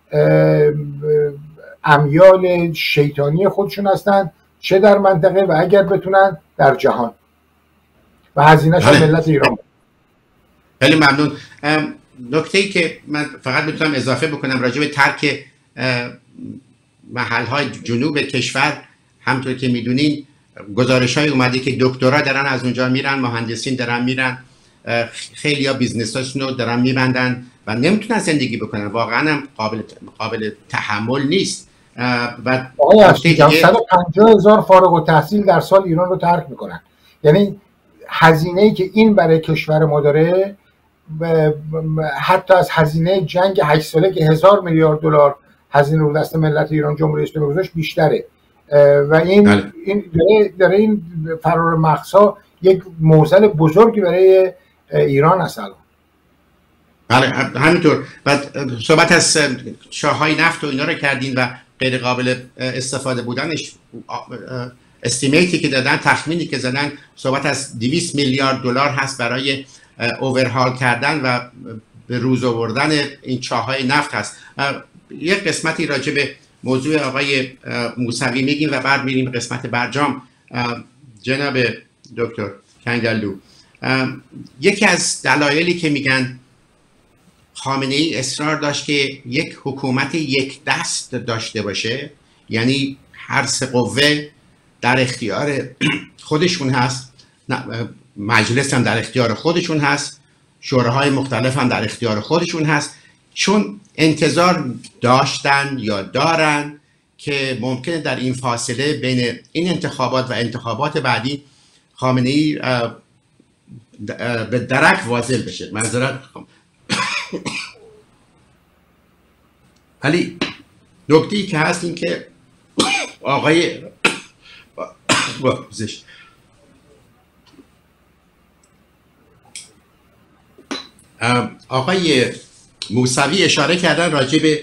امیال شیطانی خودشون هستن، چه در منطقه و اگر بتونن در جهان، و هزینه‌اش ملت ایران. خیلی ممنون. نکته‌ای که من فقط میتونم اضافه بکنم راجع به ترک محل‌های جنوب کشور، همونطور که میدونین گزارش‌های اومده که دکترا دارن از اونجا میرن، مهندسین دارن میرن، خیلی‌ها بیزنس‌هاشون رو دارن میبندن و نمیتونن زندگی بکنن، واقعا هم قابل قابل تحمل نیست. و آقای افشین صد و پنجاه هزار فارغ التحصیل در سال ایران رو ترک میکنن. یعنی هزینه‌ای که این برای کشور ما داره حتی از هزینه جنگ هشت ساله که هزار میلیارد دلار هزینه رو دست ملت ایران جمهوری اسلامی گذاشت بیشتره و این بله. این داره, داره این فرار مغزها یک موزل بزرگی برای ایران هست. بله همینطور. و صحبت از شاههای نفت و اینا رو کردین و غیر قابل استفاده بودنش، استیمیتی که دادن، تخمینی که زدن، صحبت از دویست میلیارد دلار هست برای اوورهال کردن و به روز آوردن این چاهای نفت هست. یک قسمتی راجع به موضوع آقای موسوی میگیم و بعد میریم قسمت برجام. جناب دکتر کنگلو، یکی از دلایلی که میگن خامنه ای اصرار داشت که یک حکومت یک دست داشته باشه، یعنی هر سه قوه در اختیار خودشون هست، مجلس هم در اختیار خودشون هست، شوراهای مختلف هم در اختیار خودشون هست، چون انتظار داشتن یا دارن که ممکنه در این فاصله بین این انتخابات و انتخابات بعدی خامنه ای به درک واصل بشه. معذرت ولی نکته‌ای که هست این که آقای آقای موسوی اشاره کردن راجع به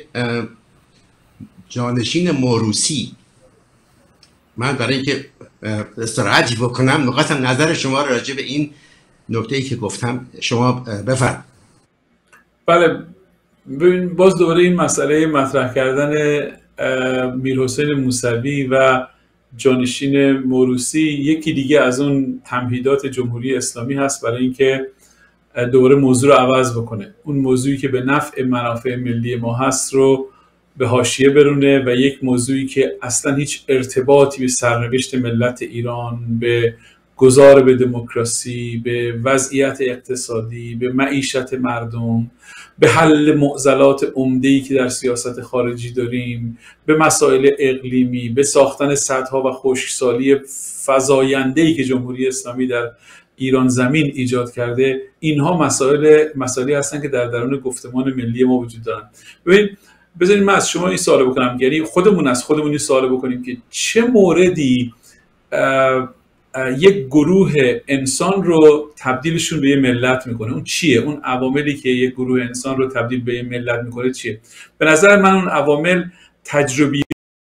جانشین موروثی. من برای اینکه استراحتی بکنم می‌خواستم نظر شما راجع به این نکته‌ای که گفتم شما بفرمایید. بله، ببین باز دوباره این مسئله مطرح کردن میرحسین موسوی و جانشین موروثی یکی دیگه از اون تمهیدات جمهوری اسلامی هست برای اینکه دوباره موضوع رو عوض بکنه، اون موضوعی که به نفع منافع ملی ما هست رو به حاشیه برونه و یک موضوعی که اصلا هیچ ارتباطی به سرنوشت ملت ایران، به گذار به دموکراسی، به وضعیت اقتصادی، به معیشت مردم، به حل معضلات عمده‌ای که در سیاست خارجی داریم، به مسائل اقلیمی، به ساختن سدها و خشکسالی فزاینده‌ای که جمهوری اسلامی در ایران زمین ایجاد کرده، اینها مسائل مسائلی هستن که در درون گفتمان ملی ما وجود دارن. ببین بذارید من از شما این سوال بکنم، یعنی خودمون از خودمون این سوال بکنیم که چه موردی یک گروه انسان رو تبدیلشون به یه ملت میکنه؟ اون چیه؟ اون عواملی که یک گروه انسان رو تبدیل به یه ملت میکنه چیه؟ به نظر من اون عوامل تجربیات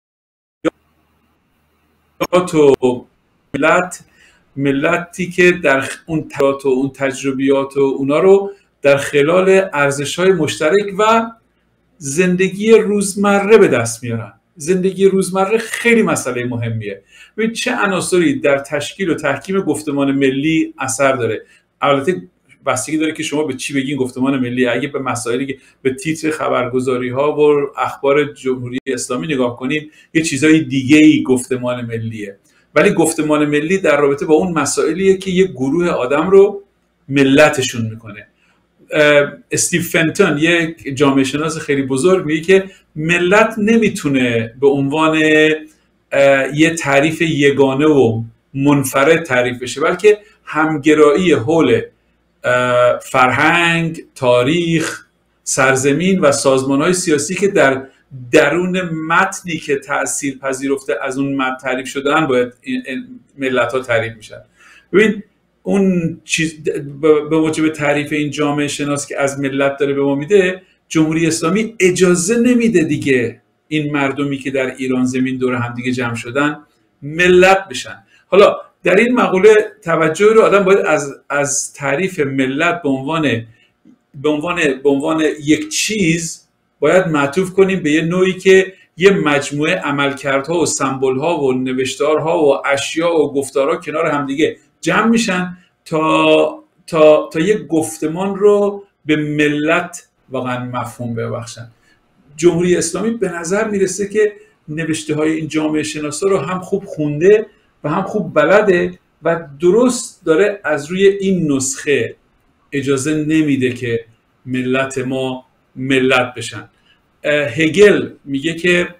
و ملت ملتی که در اون تجربیات و اون تجربیات و اونا رو در خلال ارزش‌های مشترک و زندگی روزمره به دست میارن. زندگی روزمره خیلی مسئله مهمیه. ببین چه عناصری در تشکیل و تحکیم گفتمان ملی اثر داره. البته بستگی داره که شما به چی بگین گفتمان ملی. اگه به مسائلی که به تیتر خبرگزاری‌ها و اخبار جمهوری اسلامی نگاه کنید یه چیزای دیگه‌ای گفتمان ملیه، ولی گفتمان ملی در رابطه با اون مسائلیه که یه گروه آدم رو ملتشون میکنه. استیو فنتون یک جامعه شناس خیلی بزرگ میگه که ملت نمیتونه به عنوان یه تعریف یگانه و منفرد تعریف بشه، بلکه همگرایی حول فرهنگ، تاریخ، سرزمین و سازمان‌های سیاسی که در درون متنی که تأثیر پذیرفته از اون متن تعریف شدن باید ملت‌ها تعریف میشن. ببین اون چیز به موجب تعریف این جامعه شناس که از ملت داره به ما میده، جمهوری اسلامی اجازه نمیده دیگه این مردمی که در ایران زمین دور هم دیگه جمع شدن ملت بشن. حالا در این مقوله توجه رو آدم باید از از تعریف ملت به عنوان به عنوان به عنوان یک چیز باید معطوف کنیم به یه نوعی که یه مجموعه عملکردها و سمبول‌ها و نوشتارها و اشیاء و گفتارها کنار هم دیگه جمع میشن تا تا تا یک گفتمان رو به ملت واقعا مفهوم ببخشن. جمهوری اسلامی به نظر میرسه که نوشته های این جامعه شناسا رو هم خوب خونده و هم خوب بلده و درست داره از روی این نسخه اجازه نمیده که ملت ما ملت بشن. هگل میگه که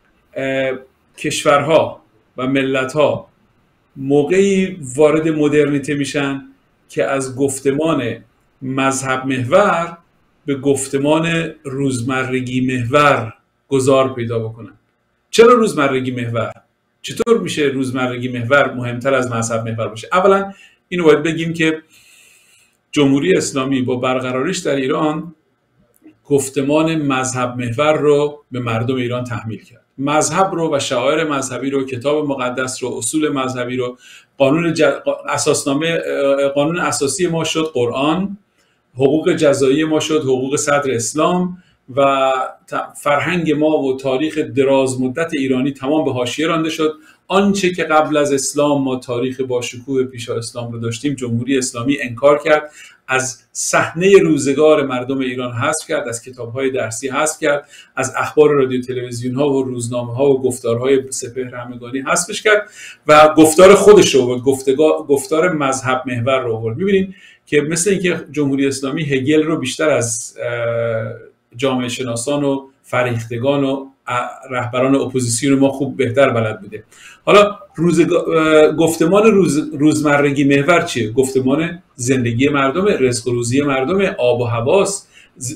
کشورها و ملت‌ها موقعی وارد مدرنیته میشن که از گفتمان مذهب محور به گفتمان روزمرگی محور گذار پیدا بکنن. چرا روزمرگی محور؟ چطور میشه روزمرگی محور مهمتر از مذهب محور باشه؟ اولا اینو باید بگیم که جمهوری اسلامی با برقراریش در ایران گفتمان مذهب محور رو به مردم ایران تحمیل کرد. مذهب رو و شعائر مذهبی رو، کتاب مقدس رو، اصول مذهبی رو، قانون ج... اساسنامه قانون اساسی ما شد قرآن، حقوق جزایی ما شد حقوق صدر اسلام و فرهنگ ما و تاریخ دراز مدت ایرانی تمام به حاشیه رانده شد. آنچه که قبل از اسلام ما تاریخ با شکوه پیش از اسلام رو داشتیم، جمهوری اسلامی انکار کرد، از صحنه روزگار مردم ایران حذف کرد، از کتاب‌های درسی حذف کرد، از اخبار رادیو تلویزیون‌ها و روزنامه‌ها و گفتارهای سپهر همگانی حذفش کرد و گفتار خودش رو آورد، گفتار مذهب محور رو آورد. می‌بینید که مثل اینکه جمهوری اسلامی هگل رو بیشتر از جامعه شناسان و فریختگان و رهبران اپوزیسیون ما خوب بهتر بلد بوده. حالا روزگا... گفتمان روز... روزمرگی محور چیه؟ گفتمان زندگی مردم، رزق و روزی مردم، آب و هواست،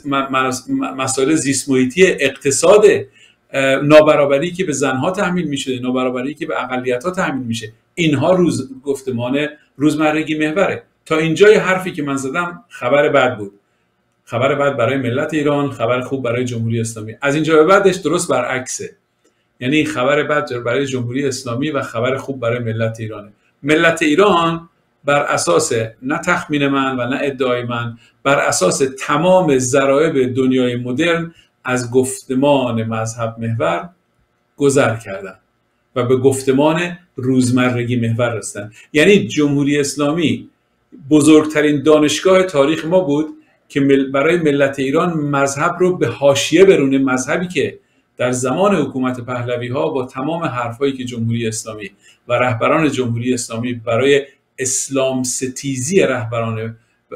مسائل زیست محیطی، اقتصاد، نابرابری که به زنها تحمیل میشه، نابرابری که به اقلیت‌ها تحمیل میشه. اینها روز گفتمان روزمرگی محوره. تا اینجای حرفی که من زدم خبر بد بود. خبر بد برای ملت ایران، خبر خوب برای جمهوری اسلامی. از اینجا به بعدش درست برعکسه. یعنی خبر بد برای جمهوری اسلامی و خبر خوب برای ملت ایرانه. ملت ایران بر اساس نه تخمین من و نه ادعای من، بر اساس تمام ذرایب دنیای مدرن از گفتمان مذهب محور گذر کردن و به گفتمان روزمرگی محور رسیدن. یعنی جمهوری اسلامی بزرگترین دانشگاه تاریخ ما بود که برای ملت ایران مذهب رو به حاشیه برونه، مذهبی که در زمان حکومت پهلوی ها با تمام حرفایی که جمهوری اسلامی و رهبران جمهوری اسلامی برای اسلام ستیزی رهبران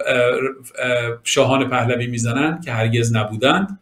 شاهان پهلوی میزنن که هرگز نبودند،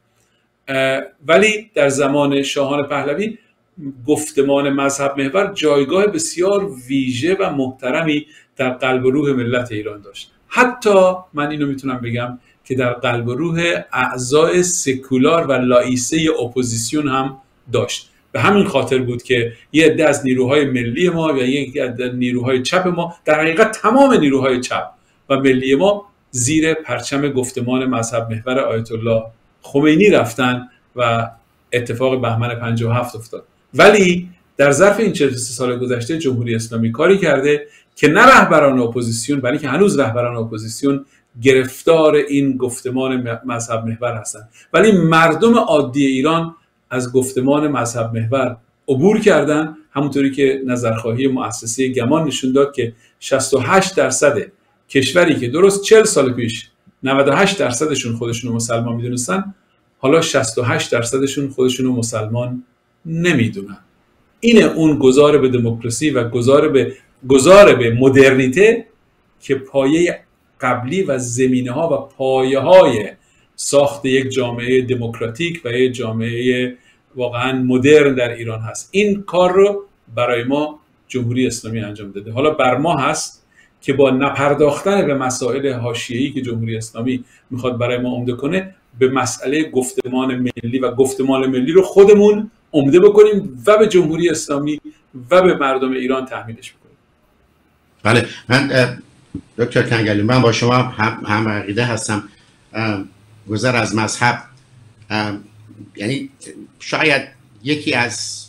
ولی در زمان شاهان پهلوی گفتمان مذهب محور جایگاه بسیار ویژه و محترمی در قلب و روح ملت ایران داشت. حتی من اینو میتونم بگم که در قلب و روح اعضای سکولار و لایسه اپوزیسیون هم داشت. به همین خاطر بود که یه عده از نیروهای ملی ما و یک عده نیروهای چپ ما، در حقیقت تمام نیروهای چپ و ملی ما، زیر پرچم گفتمان مذهب محور آیت الله خمینی رفتن و اتفاق بهمن پنجاه و هفت افتاد. ولی در ظرف این چهل و سه سال گذشته جمهوری اسلامی کاری کرده که نه رهبران اپوزیسیون، بلکه که هنوز رهبران اپوزیسیون گرفتار این گفتمان مذهب محور هستند، ولی مردم عادی ایران از گفتمان مذهب محور عبور کردن. همونطوری که نظرخواهی مؤسسه گمان نشون داد که شصت و هشت درصد کشوری که درست چهل سال پیش نود و هشت درصدشون خودشون رو مسلمان میدونستن، حالا شصت و هشت درصدشون خودشون رو مسلمان نمیدونن. اینه اون گذار به دموکراسی و گذار به گذار به مدرنیته که پایه قبلی و زمینه ها و پایه های ساخت یک جامعه دموکراتیک و یک جامعه واقعا مدرن در ایران هست. این کار رو برای ما جمهوری اسلامی انجام داده. حالا بر ما هست که با نپرداختن به مسائل حاشیه‌ای که جمهوری اسلامی میخواد برای ما عمده کنه، به مسئله گفتمان ملی و گفتمان ملی رو خودمون عمده بکنیم و به جمهوری اسلامی و به مردم ایران تحمیلش بکنیم. بله، من دکتر کنگلی، من با شما هم, هم عقیده هستم. گذر از مذهب یعنی شاید یکی از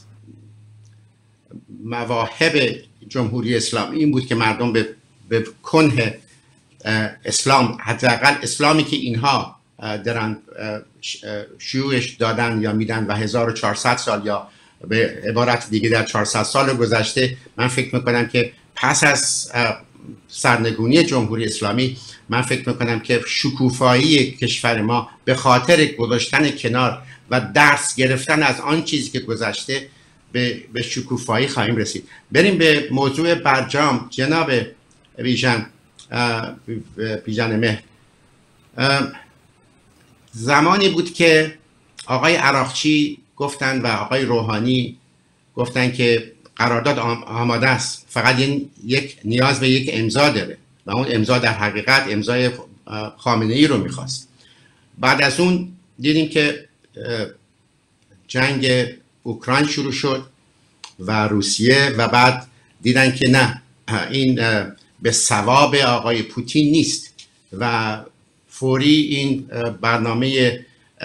مواهب جمهوری اسلامی این بود که مردم به, به کنه اسلام، حداقل اسلامی که اینها دارن شیوعش دادن یا میدن و هزار و چهارصد سال یا به عبارت دیگه در چهارصد سال گذشته، من فکر میکنم که پس از سرنگونی جمهوری اسلامی من فکر میکنم که شکوفایی کشور ما به خاطر گذاشتن کنار و درس گرفتن از آن چیزی که گذشته به, به شکوفایی خواهیم رسید. بریم به موضوع برجام. جناب بیژن بیژن مهر، زمانی بود که آقای عراقچی گفتن و آقای روحانی گفتن که قرارداد آماده است، فقط یک نیاز به یک امضا داره و اون امضا در حقیقت امضای خامنه‌ای رو میخواست. بعد از اون دیدیم که جنگ اوکراین شروع شد و روسیه و بعد دیدن که نه، این به ثواب آقای پوتین نیست و فوری این برنامه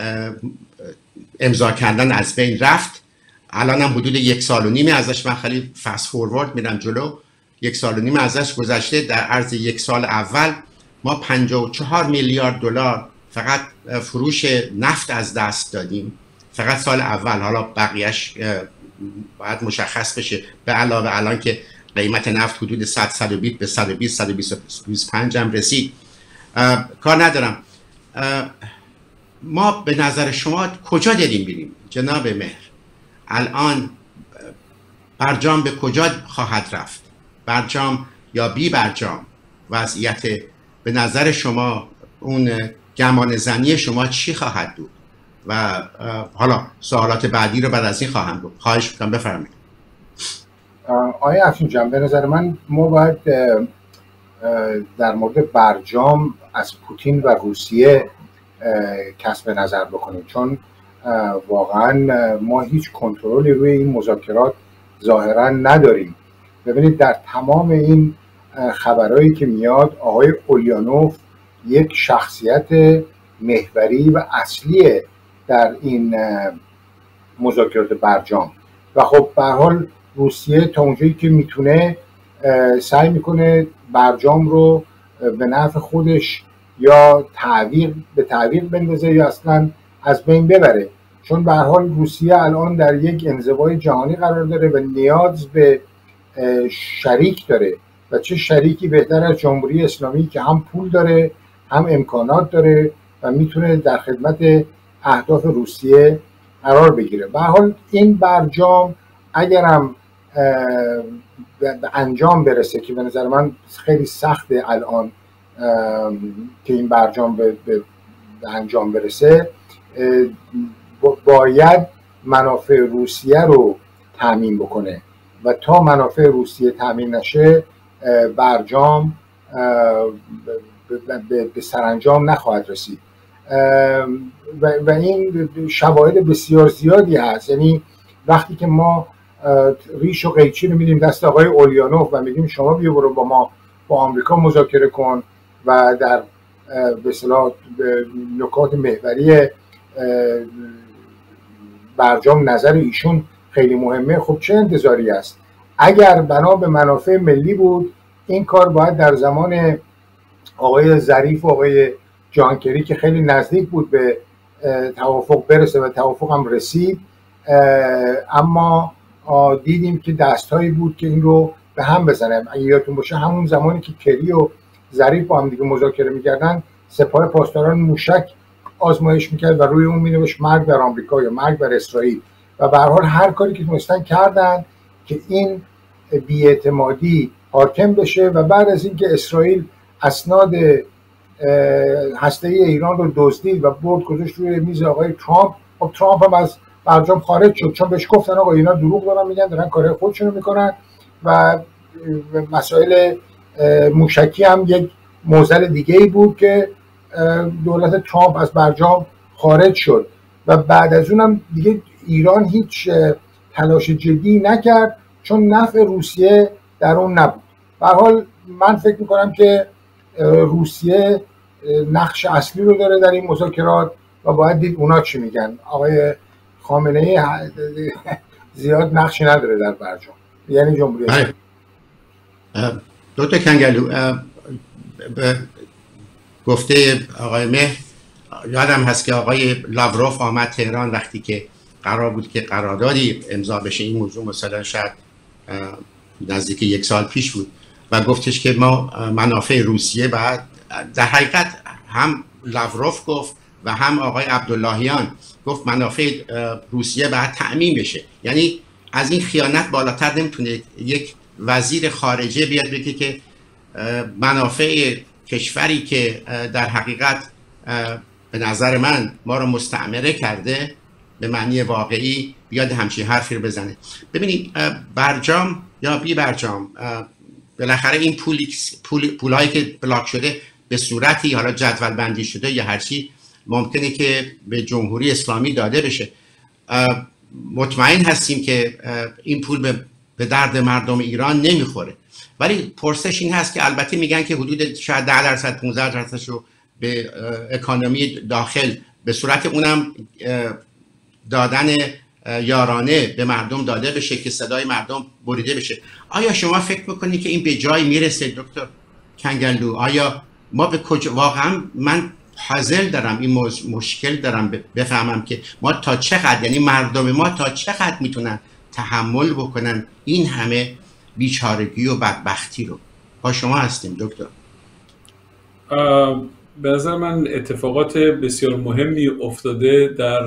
امضا کردن از بین رفت. الان هم حدود یک سال و نیمه ازش، من خیلی فست فوروارد میرم جلو، یک سال و نیمه ازش گذشته. در عرض یک سال اول ما پنجاه و چهار میلیارد دلار فقط فروش نفت از دست دادیم، فقط سال اول. حالا بقیهش باید مشخص بشه، به علاوه الان که قیمت نفت حدود صد صد و بیست به صد و بیست صد و بیست و پنج هم رسید. کار ندارم. ما به نظر شما کجا داریم بریم جناب مهر؟ الان برجام به کجا خواهد رفت؟ برجام یا بی برجام وضعیت به نظر شما، اون گمان زنی شما چی خواهد بود؟ و حالا سوالات بعدی رو بعد از این خواهم بود. خواهش میکنم بفرمایید. آقای افشین جان، به نظر من ما باید در مورد برجام از پوتین و روسیه کسب نظر بکنیم، چون واقعا ما هیچ کنترلی روی این مذاکرات ظاهرا نداریم. ببینید در تمام این خبرهایی که میاد، آقای اولیانوف یک شخصیت محوری و اصلی در این مذاکرات برجام و خب به هر حال روسیه تا اونجایی که میتونه سعی میکنه برجام رو به نفع خودش یا تعویق به تعویق بندازه یا اصلا از بین ببره، چون به هر حال روسیه الان در یک انزوای جهانی قرار داره و نیاز به شریک داره و چه شریکی بهتر از جمهوری اسلامی که هم پول داره هم امکانات داره و میتونه در خدمت اهداف روسیه قرار بگیره. به هر حال این برجام اگرم به انجام برسه، که به نظر من خیلی سخته الان که این برجام به, به انجام برسه، باید منافع روسیه رو تامین بکنه و تا منافع روسیه تامین نشه برجام به سرانجام نخواهد رسید و این شواهد بسیار زیادی هست. یعنی وقتی که ما ریش و قیچی رو میدیم دست آقای اولیانوف و میگیم شما بیا برو با ما با آمریکا مذاکره کن و در به اصطلاح نکات محوری برجام نظر ایشون خیلی مهمه، خب چه انتظاری است؟ اگر بنا به منافع ملی بود این کار باید در زمان آقای ظریف و آقای جهانگیری که خیلی نزدیک بود به توافق برسه و توافق هم رسید، اما دیدیم که دستهایی بود که این رو به هم بزنه. اگه یادتون باشه همون زمانی که کری و ظریف با هم دیگه مذاکره میکردن، سپاه پاسداران موشک آزمایش میکرد و روی اون مینوشت مرگ بر آمریکا یا مرگ بر اسرائیل و به هر حال هر کاری که تونستن کردن که این بی‌اعتمادی حاکم بشه و بعد از اینکه اسرائیل اسناد هسته ای ایران رو دزدید و برد گذاشت روی میز آقای ترامپ. خب ترامپ هم از برجام خارج شد چون بهش گفتن آقا اینا دروغ دارن میگن، دارن کار خودشونو میکنن و مسائل موشکی هم یک معضل دیگه ای بود که دولت ترامپ از برجام خارج شد و بعد از اونم دیگه ایران هیچ تلاش جدی نکرد چون نفع روسیه در اون نبود. به هر حال من فکر میکنم که روسیه نقش اصلی رو داره در این مذاکرات و باید دید اونا چی میگن. آقای خامنه ای زیاد نقشی نداره در برجام، یعنی جمهوری اسلامی. دکتر کنگلو، گفته آقای مهر یادم هست که آقای لاوروف آمد تهران وقتی که قرار بود که قراردادی امضا بشه این موضوع، مثلا شاید نزدیک یک سال پیش بود، و گفتش که ما منافع روسیه بعد در حقیقت هم لاوروف گفت و هم آقای عبداللهیان گفت منافع روسیه باید تأمین بشه. یعنی از این خیانت بالاتر نمیتونه یک وزیر خارجه بیاد بگه که منافع کشوری که در حقیقت به نظر من ما رو مستعمره کرده به معنی واقعی بیاد همچین حرفی رو بزنه. ببینید برجام یا بی برجام بالاخره این پولی پول پولایی که بلاک شده به صورتی حالا جدول بندی شده یا هر چی ممکنه که به جمهوری اسلامی داده بشه. مطمئن هستیم که این پول به درد مردم ایران نمیخوره، ولی پرسش این هست که البته میگن که حدود شاید ده درصد پانزده درصد رو به اکانومی داخل به صورت اونم دادن یارانه به مردم داده بشه که صدای مردم بریده بشه. آیا شما فکر میکنید که این به جای میرسه دکتر کنگلو؟ آیا ما به کجا واقعا من پازل دارم، این مشکل دارم بفهمم که ما تا چقدر، یعنی مردم ما تا چقدر میتونن تحمل بکنن این همه بیچارگی و بدبختی رو. با شما هستیم دکتر. به نظر من اتفاقات بسیار مهمی افتاده در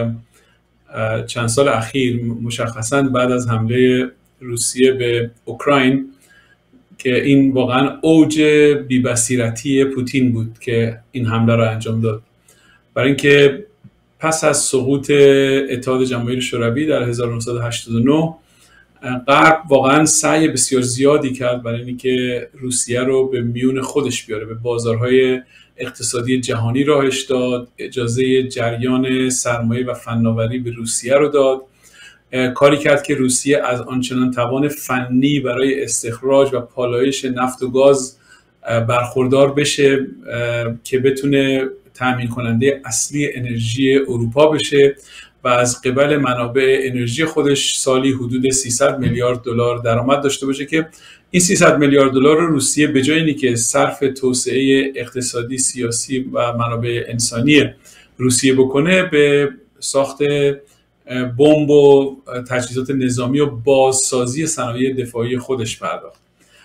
چند سال اخیر، مشخصا بعد از حمله روسیه به اوکراین که این واقعا اوج بی‌بصیرتی پوتین بود که این حمله را انجام داد. برای اینکه پس از سقوط اتحاد جماهیر شوروی در هزار و نهصد و هشتاد و نه غرب واقعا سعی بسیار زیادی کرد برای اینکه روسیه رو به میون خودش بیاره، به بازارهای اقتصادی جهانی راهش داد، اجازه جریان سرمایه و فناوری به روسیه رو داد، کاری کرد که روسیه از آنچنان توان فنی برای استخراج و پالایش نفت و گاز برخوردار بشه که بتونه تامین کننده اصلی انرژی اروپا بشه و از قبل منابع انرژی خودش سالی حدود سیصد میلیارد دلار درآمد داشته باشه که این سیصد میلیارد دلار رو روسیه به جای اینی که صرف توسعه اقتصادی، سیاسی و منابع انسانی روسیه بکنه، به ساخت بمب و تجهیزات نظامی و بازسازی صنایع دفاعی خودش پرداخت.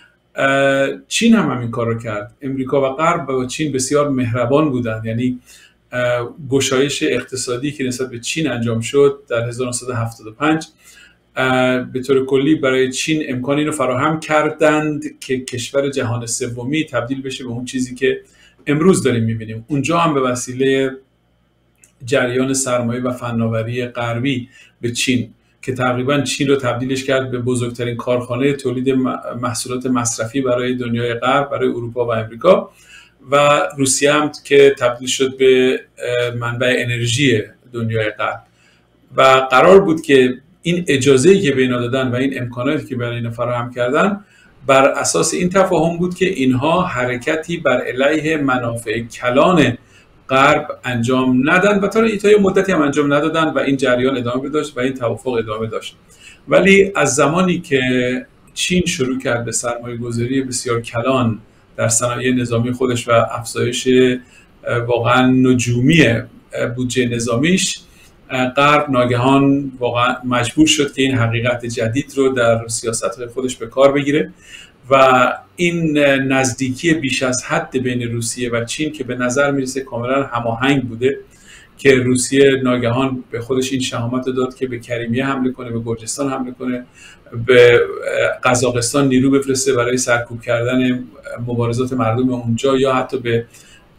چین هم همین کار رو کرد. امریکا و غرب با چین بسیار مهربان بودند، یعنی گشایش اقتصادی که نسبت به چین انجام شد در هزار و نهصد و هفتاد و پنج به طور کلی برای چین امکان این رو فراهم کردند که کشور جهان سومی تبدیل بشه به اون چیزی که امروز داریم میبینیم. اونجا هم به وسیله جریان سرمایه و فناوری غربی به چین که تقریبا چین رو تبدیلش کرد به بزرگترین کارخانه تولید محصولات مصرفی برای دنیای غرب، برای اروپا و امریکا، و روسیه هم که تبدیل شد به منبع انرژی دنیای غرب. و قرار بود که این اجازه‌ای که به اینا دادن و این امکاناتی که برای اینا فراهم کردن بر اساس این تفاهم بود که اینها حرکتی بر علیه منافع کلان غرب انجام ندن و تا یه مدتی هم انجام ندادن و این جریان ادامه داشت و این توافق ادامه داشت. ولی از زمانی که چین شروع کرد به سرمایه گذاری بسیار کلان در صنایع نظامی خودش و افزایش واقعا نجومی بودجه نظامیش، غرب ناگهان واقعا مجبور شد که این حقیقت جدید رو در سیاست‌های خودش به کار بگیره و این نزدیکی بیش از حد بین روسیه و چین که به نظر میرسه کاملا هماهنگ بوده که روسیه ناگهان به خودش این شهامت رو داد که به کریمیه حمله کنه، به گرجستان حمله کنه، به قزاقستان نیرو بفرسته برای سرکوب کردن مبارزات مردم اونجا، یا حتی به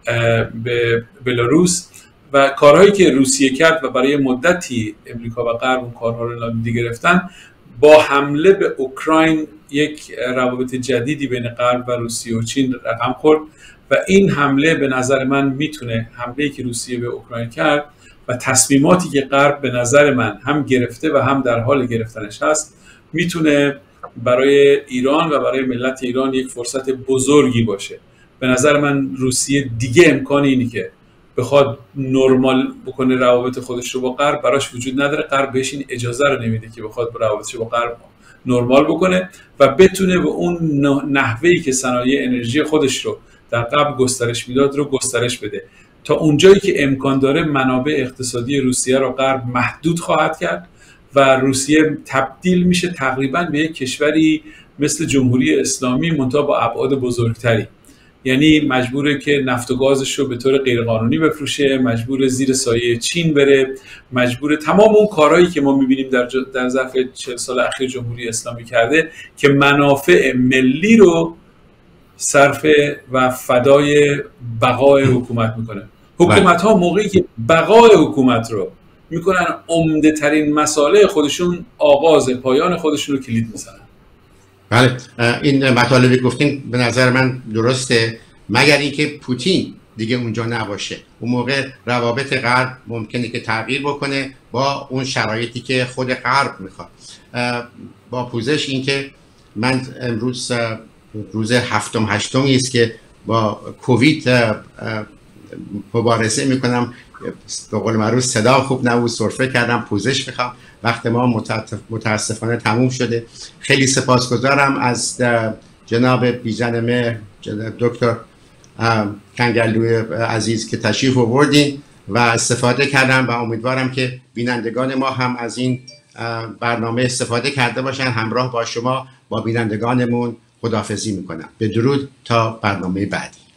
به بلاروس و کارهایی که روسیه کرد و برای مدتی امریکا و غرب اون کارها رو نادیده گرفتن، با حمله به اوکراین یک روابط جدیدی بین غرب و روسیه و چین رقم خورد و این حمله به نظر من میتونه، حمله‌ای که روسیه به اوکراین کرد و تصمیماتی که غرب به نظر من هم گرفته و هم در حال گرفتنش هست، میتونه برای ایران و برای ملت ایران یک فرصت بزرگی باشه. به نظر من روسیه دیگه امکان اینی که بخواد نرمال بکنه روابط خودش رو با غرب براش وجود نداره. غرب بهش این اجازه رو نمیده که بخواد روابطش رو با غرب نرمال بکنه و بتونه به اون نحوهی که صنایع انرژی خودش رو در قبل گسترش میداد رو گسترش بده. تا اونجایی که امکان داره منابع اقتصادی روسیه رو غرب محدود خواهد کرد و روسیه تبدیل میشه تقریبا به یک کشوری مثل جمهوری اسلامی منتها با ابعاد بزرگتری. یعنی مجبوره که نفت و گازش رو به طور غیرقانونی بفروشه، مجبوره زیر سایه چین بره، مجبوره تمام اون کارهایی که ما میبینیم در در ظرف چهل سال اخیر جمهوری اسلامی کرده که منافع ملی رو صرف و فدای بقای حکومت میکنه. حکومت ها موقعی که بقای حکومت رو میکنن عمده ترین مسائل خودشون، آغاز پایان خودشون رو کلید میزنن. بله، این مطالبی گفتین به نظر من درسته، مگر اینکه پوتین دیگه اونجا نباشه. اون موقع روابط غرب ممکنه که تغییر بکنه با اون شرایطی که خود غرب میخواد. با پوزش این که من امروز روز هفتم هشتمی است که با کووید مبارزه میکنم. به قول معروف صدا خوب نبود، سرفه کردم، پوزش میخوام. وقت ما متاسفانه تموم شده. خیلی سپاسگزارم از جناب بیژن مهر، دکتر کنگرلوی عزیز که تشریف آوردین و استفاده کردم و امیدوارم که بینندگان ما هم از این برنامه استفاده کرده باشن. همراه با شما با بینندگانمون خداحافظی میکنم. به درود تا برنامه بعدی.